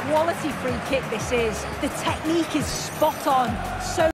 quality free kick this is. The technique is spot on. So